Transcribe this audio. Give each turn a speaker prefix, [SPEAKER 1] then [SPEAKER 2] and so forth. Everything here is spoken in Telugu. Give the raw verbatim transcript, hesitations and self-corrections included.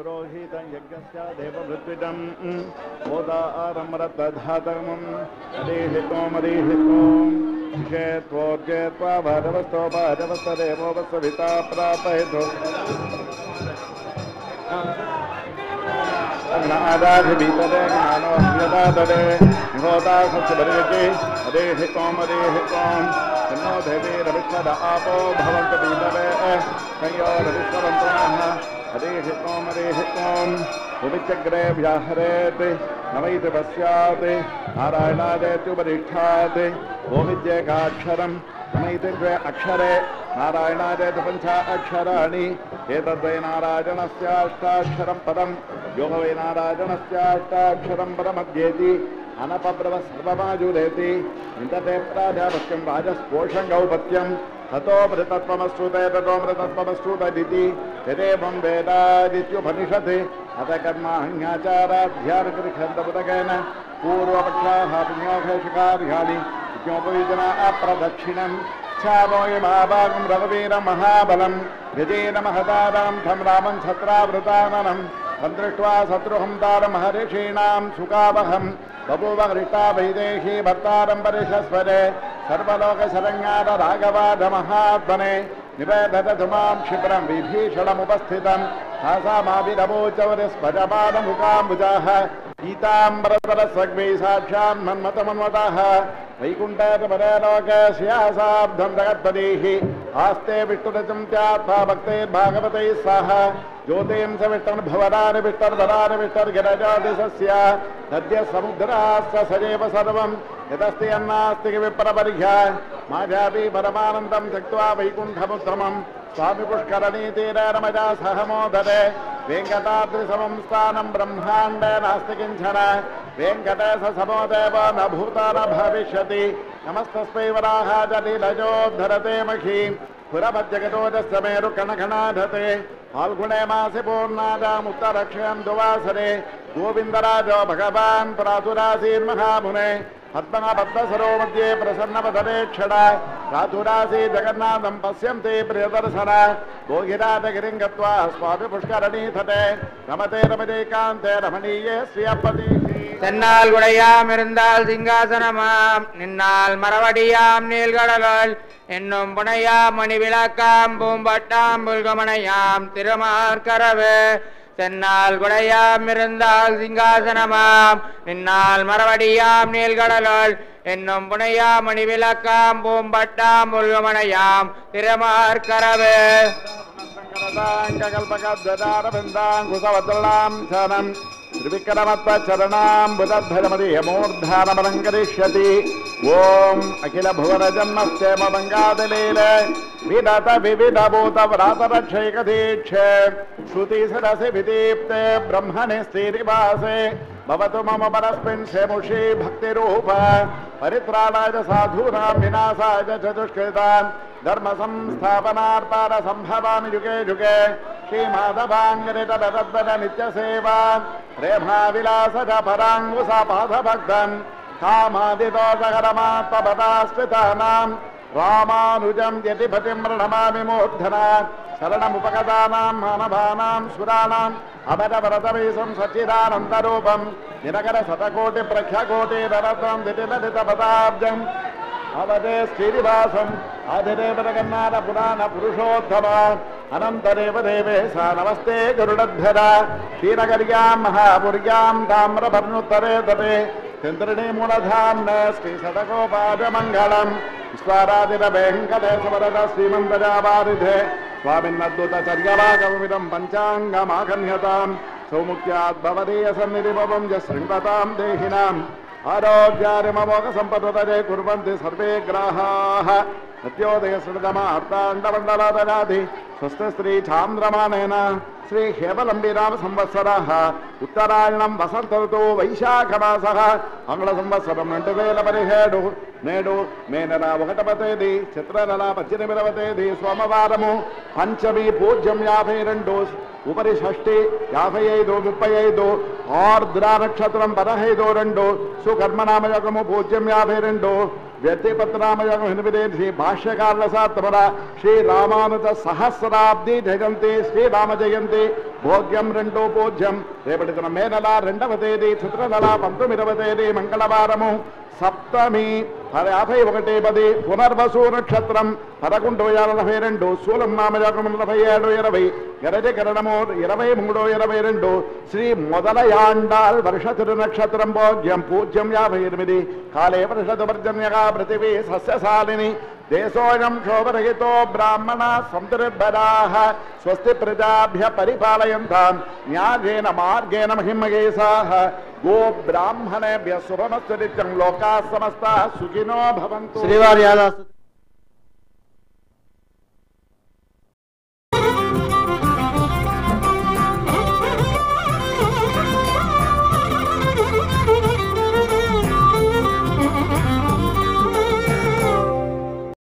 [SPEAKER 1] पुरोहितं यज्ञस्य देववृत्विदं मोदारमरतधातमं हरिहितों हरिहितों विषेत्वोर्जेत्वा भरवस्तो भरवस्तदेवो वस्विता प्रापयतु नादाधिभीतरे ज्ञानोऽज्ञतातरे निहोता सत्सुभरेति हरिहितों हरिहितों तन्नो देवीरविष्णद आपो भवन्तु भीतरे संयोरविष्णवन्तुनः हरिहितों हरिहितों भूमिचक्रे व्याहरेत् नवैति पश्यात् नारायणादेत्युपरिष्ठात् भूमिज्येकाक्षरम् नमैति द्वे अक्षरे नारायणादेतु पञ्च अक्षराणि एतद्वै नारायणस्याष्टाक्षरं पदं यो वै नारायणस्याष्टाक्षरं पदमध्येति अनपब्रव सर्वमाजुरेति विन्दते प्राजापत्यं राजस्पोषं गौपत्यं ततो मृतत्वमश्रुते ततो मृतत्वमश्रुतदिति यदेवं वेदादित्युपनिषत् अथ कर्माण्याचाराध्यार्गृखन्दपुतकेन पूर्वपक्षाः पुण्योघेषकार्याणि विज्ञोपविजना अप्रदक्षिणं छामोयमाभागं रघुवीरं महाबलं गजेन महतारां थं रामं छत्रावृताननं तन्दृष्ट्वा शत्रुहंतारं महर्षीणां सुखावहं बभूव हृष्टा वैदेही भर्तारं परिशस्वरे सर्वलोकशरण्याद राघवाद महात्मने निवेदतु मां क्षिप्रं विभीषणमुपस्थितं तासामाभिरवोचवरिस्फजपादमुखाम्बुजाः पीताम्बरतरस्वग्वै साक्षान् मन्मथमन्मथः वैकुण्ठपरलोकस्यासाब्धं जगत्पतिः आस्ते विष्णुरचं त्यात्मा भक्तैर्भागवतैः सह ज्योतिं स विष्णुर्भवनानि विष्णुर्धरानि विष्णुर्गिरजादिशस्य सद्य समुद्रास्य सजेव सर्वं यदस्ति अन्नास्ति विप्रपरिह्य माध्यापि परमानन्दं त्यक्त्वा वैकुण्ठमुत्तमं स्वामी पुष्करणी तीरे रमजा सह मोदरे वेङ्कटाद्रिसमं स्थानं ब्रह्माण्डे नास्ति किञ्चन वेङ्कटेश समो देव न भूता न भविष्यति नमस्तस्मै वराहाजलीलजोद्धरते मखीं पुरमज्जगतोजस्य मेरु कणकणाधते फाल्गुणे मासि पूर्णादामुत्तरक्षयं दुवासरे गोविन्दराजो भगवान् प्रातुरासीन्महामुने पद्मनाभद्मसरो मध्ये प्रसन्नवदने क्षण प्रातुरासी जगन्नाथं पश्यन्ति प्रियदर्शन भोगिराजगिरिं गत्वा स्वामी पुष्करणी तटे रमते रमणीकान्ते रमणीये स्वीयपतिः
[SPEAKER 2] தென்னால் உடையாம் இருந்தால் சிங்காசனமாம் நின்னால் மரவடியாம் நீள்கடலுள் என்னும் புனையாம் மணி விளக்காம் பூம்பட்டாம் புல்கமனையாம் திருமார்கரவு தென்னால் குடையாம் இருந்தால் சிங்காசனமாம் நின்னால் மரவடியாம் நீள்கடலுள் என்னும் புனையாம் மணி விளக்காம் பூம்பட்டாம் புல்கமனையாம் திருமார்கரவு
[SPEAKER 1] त्रिविक्रमत्वचरणां बुधध्वजमदीयमूर्धानमलङ्करिष्यति ॐ अखिल भुवनजन्मस्येम बङ्गादिलीले विदत विविधभूतव्रातरक्षैकदीक्षे श्रुतिसरसि विदीप्ते ब्रह्मणि स्थिरिवासे भवतु मम परस्मिन् शेमुषी भक्तिरूप परित्राणाय साधूनां विनाशाय च दुष्कृतान् धर्म संस्थापनार्पार संभवामि युगे युगे श्रीमाधवाङ्गनितरद्वद नित्यसेवा प्रेमा विलास च पराङ्गुसा पादभक्तन् कामादिदोषकरमात्मपदास्मितानां रामानुजं यतिपतिं प्रणमामि मूर्धना शरणमुपगतानां मानवानां सुराणाम् अमरवरतवेशं सच्चिदानन्दरूपं निरकरशतकोटिप्रख्यकोटिररत्नं दिटिललितपदाब्जम् अवदे श्रीनिवासम् आदिदेवजगन्नाथ पुराण पुरुषोत्तम अनन्तदेव देवेश नमस्ते गरुडध्वज श्रीनगर्यां महापुर्यां ताम्रपर्णोत्तरे तटे चन्द्रिणी मूलधाम्ने श्रीशतकोपादमङ्गलम् विश्वाराधिरवेङ्कटेशवरद श्रीमन्तजावारिधे स्वामिन्नद्भुतचर्यभागमिदं पञ्चाङ्गमाकन्यताम् सौमुख्याद्भवदीयसन्निधिभवं च शृण्वतां देहिनाम् आरोग्यारिममोघसम्पदे कुर्वन्ति सर्वे ग्राहाः सत्योदयसृतमार्ताण्डमण्डलादराधि स्वस्थश्री चान्द्रमानेन श्री हेमलम्बिनाम संवत्सरः उत्तरायणं वसंत ऋतु वैशाखमासः आंग्लसंवत्सरं రెండు వేల పదిహేడు నేడు మే నెల ఒకటవ తేదీ చిత్ర నెల పద్దెనిమిదవ తేదీ సోమవారము పంచమి పూజ్యం యాభై రెండు ఉపరి షష్ఠి యాభై ఐదు ముప్పై ఐదు ఆర్ద్ర నక్షత్రం పదహైదు రెండు సుకర్మనామయోగము పూజ్యం యాభై రెండు వ్యక్తిపత్రనామయోగం ఎనిమిది శ్రీ భాష్యకారుల సాత్తమర శ్రీ రామానుజ సహస్రాబ్ది జయంతి శ్రీరామ జయంతి భోగ్యం రెండు పూజ్యం రేపటి దిన మే నెల రెండవ తేదీ చిత్ర నెల పంతొమ్మిదవ తేదీ మంగళవారము సప్తమి యాభై ఒకటి పది పునర్వసు నక్షత్రం పదకొండు నలభై రెండు శూలం నామయోగం నలభై ఏడు ఇరవై గరజ కరణము ఇరవై మూడు ఇరవై రెండు శ్రీ మొదలయాండాల్ వర్షతురు నక్షత్రం భోగ్యం పూజ్యం యాభై ఎనిమిది కాలే వర్షతు పర్జన్యగా పృథివీ సస్యశాలిని దేశోయం క్షోభరహితో బ్రాహ్మణ సంతుర్భరాః స్వస్తి ప్రజాభ్య పరిపాలయంతాం న్యాయేన మార్గేణ మహిమగేశాః గో బ్రాహ్మణేభ్య శుభమస్తు నిత్యం లోకాః సమస్తాః సుఖినో భవంతు.
[SPEAKER 3] శ్రీవారి